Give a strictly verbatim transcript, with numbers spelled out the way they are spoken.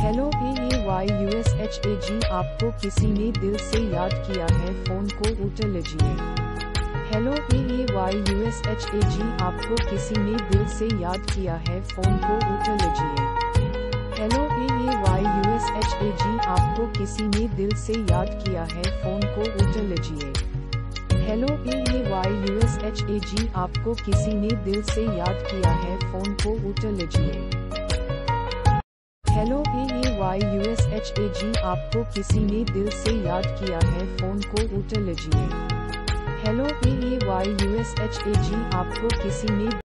Hello A A Y U S H A ji, आपको किसी ने दिल से याद किया है, फोन को उठा लीजिए। Hello A A Y U S H A ji, आपको किसी ने दिल से याद किया है, फोन को उठा लीजिए। Hello A A Y U S H A ji, आपको किसी ने दिल से याद किया है, फोन को उठा लीजिए। Hello A A Y U S H A ji, आपको किसी ने दिल से याद किया है, फोन को उठा लीजिए। Hello A A Y U S H A ji, आपको किसी ने दिल से याद किया है, फोन को उठा लीजिए। Hello A A Y U S H A ji, आपको किसी ने